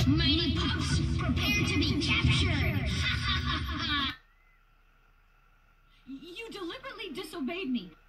Mighty pups, prepare to be captured! You deliberately disobeyed me.